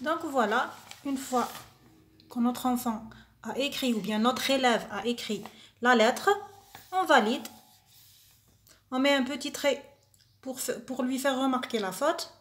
Donc voilà, une fois que notre enfant a écrit, ou bien notre élève a écrit la lettre, on valide. On met un petit trait pour lui faire remarquer la faute.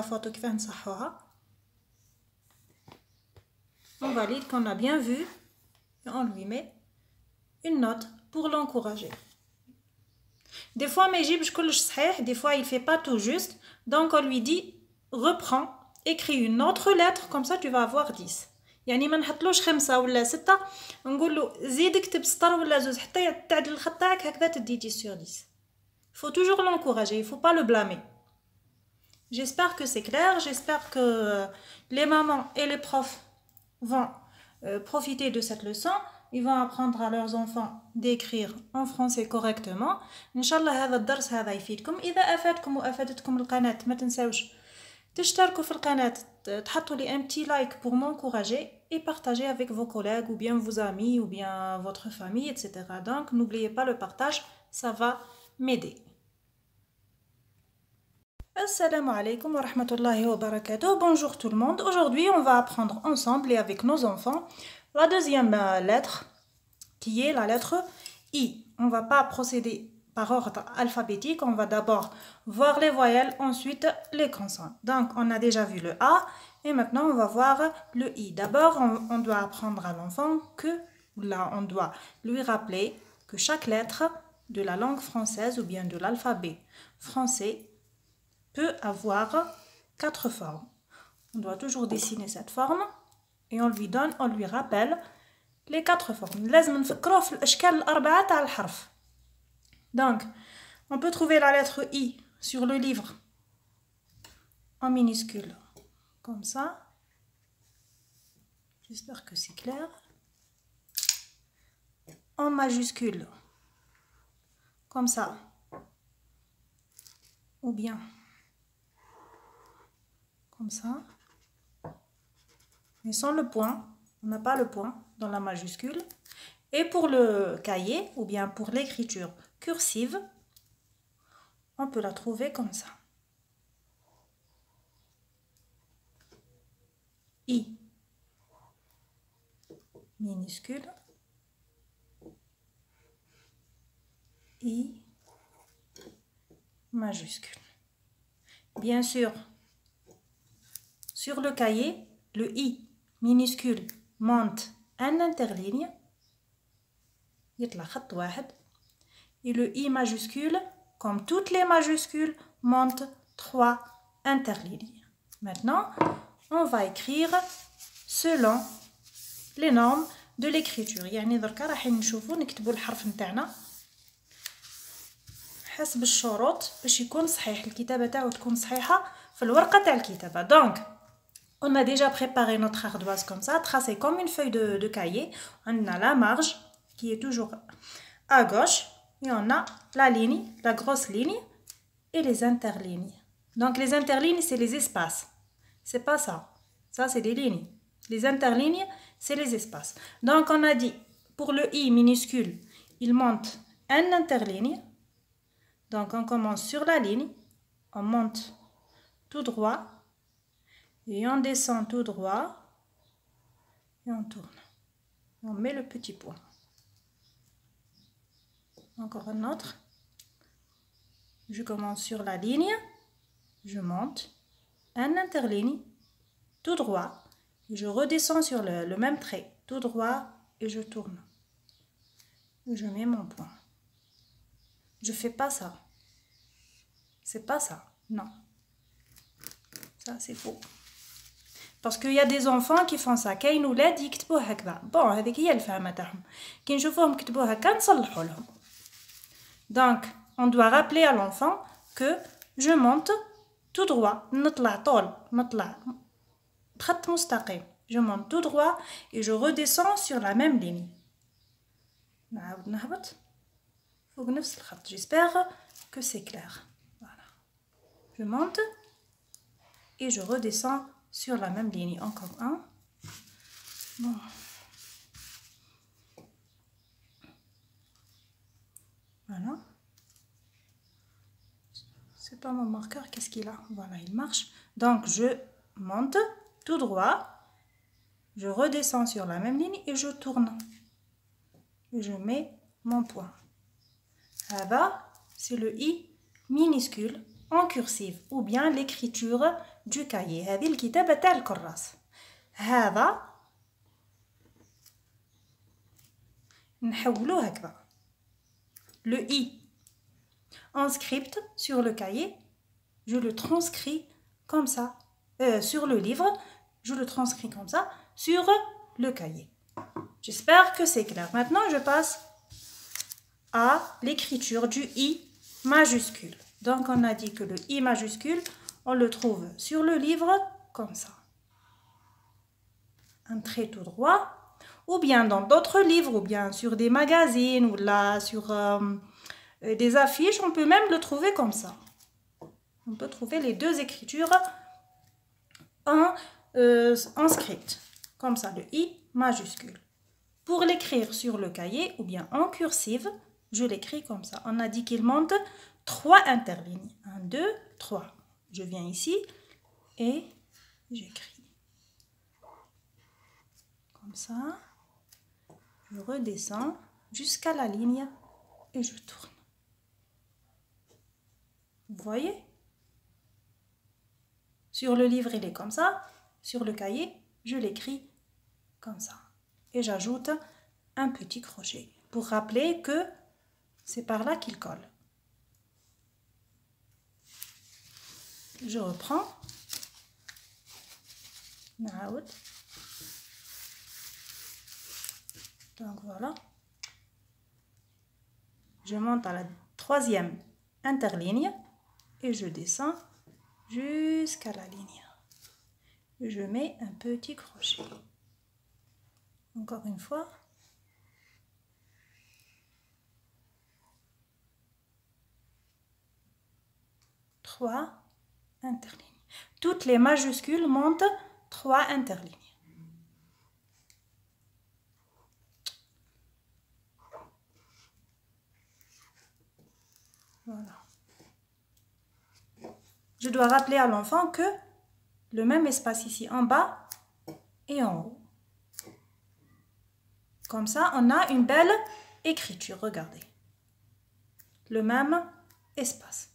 On valide qu'on a bien vu et on lui met une note pour l'encourager. Des fois, des fois il ne fait pas tout juste. Donc on lui dit, reprends, écris une autre lettre, comme ça tu vas avoir 10. يعني ما نحطلوش 5 ولا 6 نقول له زيد اكتب سطر ولا زوج حتى تعدل الخط تاعك هكذا تدي 10 sur 10. Il faut toujours l'encourager, il ne faut pas le blâmer. J'espère que c'est clair, j'espère que les mamans et les profs vont profiter de cette leçon. Ils vont apprendre à leurs enfants d'écrire en français correctement. Inch'Allah هذا الدرس هذا يفيدكم. إذا أفادكم وأفادتكم القناة ما تنسوش تشتركوا في القناة تحطوا لي un petit like pour m'encourager et partager avec vos collègues ou bien vos amis ou bien votre famille, etc. Donc n'oubliez pas le partage, ça va m'aider. Assalamu alaikum wa rahmatullahi wa barakatuh. Bonjour tout le monde. Aujourd'hui, on va apprendre ensemble et avec nos enfants la deuxième lettre qui est la lettre I. On ne va pas procéder par ordre alphabétique. On va d'abord voir les voyelles, ensuite les consonnes. Donc, on a déjà vu le A et maintenant on va voir le I. D'abord, on doit apprendre à l'enfant que, là, on doit lui rappeler que chaque lettre de la langue française ou bien de l'alphabet français peut avoir 4 formes. On doit toujours dessiner cette forme et on lui rappelle les 4 formes. لازم نفكروا في الاشكال الاربعه تاع الحرف. Donc, on peut trouver la lettre I sur le livre en minuscule comme ça. J'espère que c'est clair. En majuscule comme ça. Ou bien comme ça, mais sans le point, on n'a pas le point dans la majuscule. Et pour le cahier, ou bien pour l'écriture cursive, on peut la trouver comme ça. I minuscule, I majuscule. Bien sûr, sur le cahier, le I minuscule monte un interligne, يطلع خط واحد, et le I majuscule, comme toutes les majuscules, monte 3 interlignes. Maintenant, on va écrire selon les normes de l'écriture. يعني دركا راح نشوفوا نكتبوا الحرف نتاعنا حسب الشروط باش يكون صحيح الكتابه تاعو تكون صحيحه في الورقه تاع الكتابه. Donc on a déjà préparé notre ardoise comme ça, tracée comme une feuille de cahier. On a la marge qui est toujours à gauche et on a la ligne, la grosse ligne et les interlignes. Donc les interlignes c'est les espaces. C'est pas ça. Ça c'est des lignes. Les interlignes c'est les espaces. Donc on a dit pour le I minuscule, il monte un interligne. Donc on commence sur la ligne, on monte tout droit et on descend tout droit et on tourne. On met le petit point. Encore un autre. Je commence sur la ligne, je monte un interligne tout droit et je redescends sur le même trait tout droit et je tourne. Je mets mon point. Je fais pas ça. C'est pas ça. Non. Ça c'est faux. Parce qu'il y a des enfants qui font ça. كاين ولاد يكتبوا هكذا. Bon, هذيك هي الفهمة تاعهم. كي نشوفوهم كتبوا هكا نصلحوا لهم. Donc, on doit rappeler à l'enfant que je monte tout droit. نطلع طول. نطلع بخط مستقيم. Je monte tout droit et je redescends sur la même ligne. نعاود نهبط فوق نفس الخط. J'espère que c'est clair. Voilà. Je monte et je redescends sur la même ligne. Encore un. Bon. Voilà. C'est pas mon marqueur. Qu'est-ce qu'il a? Voilà, il marche. Donc, je monte tout droit, je redescends sur la même ligne et je tourne. Et je mets mon point. Là, c'est le I minuscule en cursive ou bien l'écriture du cahier. هذه الكتابة تاع الكراس. هذا نحولوه هكذا. Le I en script sur le cahier, je le transcris comme ça. Sur le livre, je le transcris comme ça sur le cahier. J'espère que c'est clair. Maintenant, je passe à l'écriture du I majuscule. Donc, on a dit que le I majuscule, on le trouve sur le livre comme ça. Un trait tout droit. Ou bien dans d'autres livres, ou bien sur des magazines, ou là sur des affiches, on peut même le trouver comme ça. On peut trouver les deux écritures en script, comme ça, le I majuscule. Pour l'écrire sur le cahier, ou bien en cursive, je l'écris comme ça. On a dit qu'il monte 3 interlignes. 1, 2, 3. Je viens ici et j'écris. Comme ça. Je redescends jusqu'à la ligne et je tourne. Vous voyez? Sur le livre, il est comme ça. Sur le cahier, je l'écris comme ça. Et j'ajoute un petit crochet pour rappeler que c'est par là qu'il colle. Je reprends. نعاود. Donc voilà, je monte à la 3e interligne et je descends jusqu'à la ligne. Et je mets un petit crochet. Encore une fois. Trois interlignes. Toutes les majuscules montent 3 interlignes. Voilà. Je dois rappeler à l'enfant que le même espace ici en bas et en haut. Comme ça, on a une belle écriture. Regardez. Le même espace.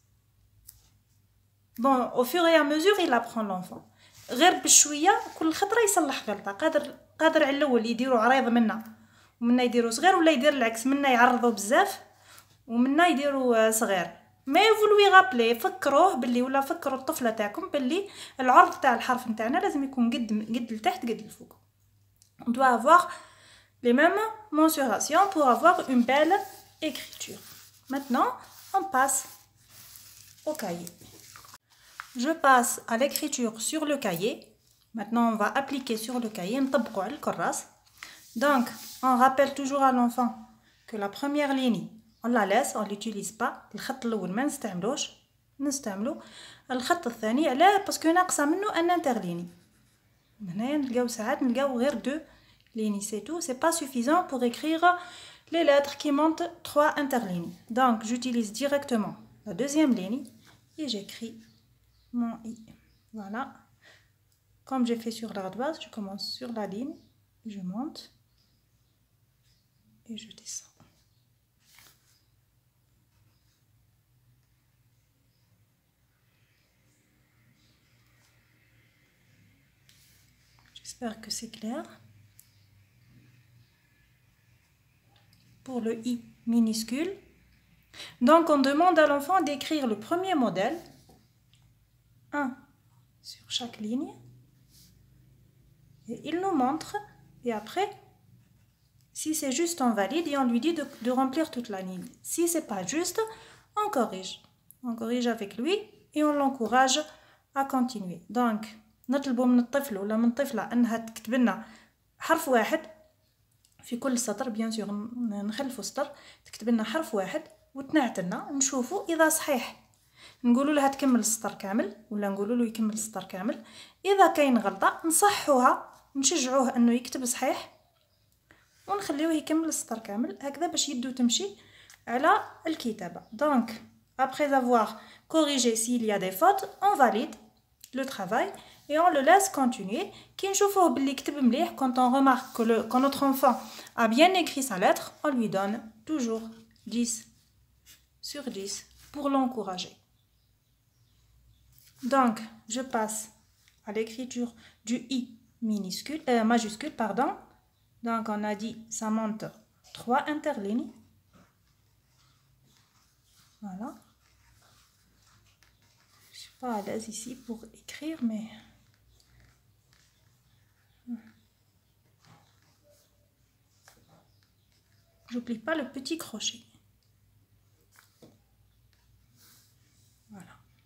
Bon, au fur et à mesure, il apprend l'enfant. غير بشويه كل خطره يصلح غلطه. قادر على الاول يديروا عريض منا ومنا يديروا صغير ولا يدير العكس منا يعرضوا بزاف ومنا يديروا صغير. ما يفولوي غابلي فكروه باللي ولا فكروا الطفله تاعكم باللي العرض تاع الحرف نتاعنا لازم يكون قد لتحت قد لفوق. On doit avoir les mêmes mensurations pour avoir une belle écriture. Maintenant, on passe au cahier. Je passe à l'écriture sur le cahier. Maintenant, on va appliquer sur le cahier. نطبقوا على الكراس. Donc, on rappelle toujours à l'enfant que la première ligne, on la laisse, on l'utilise pas. الخط الأول ما نستعملوش. نستعملو الخط الثاني علاه باسكو ناقصه منه ان انترليني. هنايا نلقاو ساعات نلقاو غير 2 lignes, c'est tout. C'est pas suffisant pour écrire les lettres qui montent 3 interlignes. Donc, j'utilise directement la deuxième ligne et j'écris mon I. Voilà. Comme j'ai fait sur l'ardoise, je commence sur la ligne, je monte et je descends. J'espère que c'est clair. Pour le I minuscule. Donc, on demande à l'enfant d'écrire le premier modèle. 1 sur chaque ligne. Et il nous montre. Et après, si c'est juste, on valide et on lui dit de remplir toute la ligne. Si c'est pas juste, on corrige. On corrige avec lui et on l'encourage à continuer. Donc, نطلبوا من الطفل ولا من الطفلة أنها تكتب لنا حرف واحد في كل سطر. بيان سور نخلفوا سطر تكتب لنا حرف واحد وتنعتلنا نشوفوا إذا صحيح نقولوا لها تكمل السطر كامل ولا نقولوا له يكمل السطر كامل. إذا كاين غلطة نصحوها نشجعوه أنه يكتب صحيح ونخليوه يكمل السطر كامل هكذا باش يدو تمشي على الكتابة. Donc après avoir corrigé s'il y a des fautes, on valide le travail et on le laisse continuer. Quand on remarque que quand notre enfant a bien écrit sa lettre, on lui donne toujours 10 sur 10 pour l'encourager. Donc, je passe à l'écriture du I majuscule. Donc, on a dit, ça monte 3 interlignes. Voilà. Je ne suis pas à l'aise ici pour écrire, mais... J'oublie pas le petit crochet. Voilà.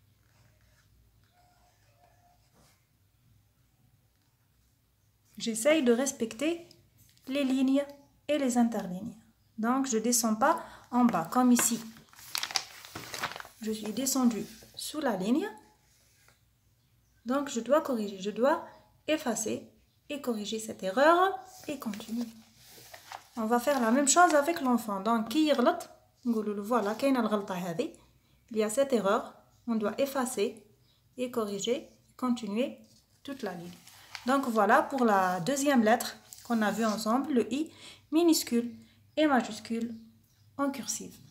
J'essaye de respecter les lignes et les interlignes. Donc, je ne descends pas en bas, comme ici. Je suis descendue sous la ligne. Donc, je dois corriger, je dois effacer et corriger cette erreur et continuer. On va faire la même chose avec l'enfant. Donc, voilà, il y a cette erreur. On doit effacer et corriger, continuer toute la ligne. Donc, voilà pour la deuxième lettre qu'on a vue ensemble, le I minuscule et majuscule en cursive.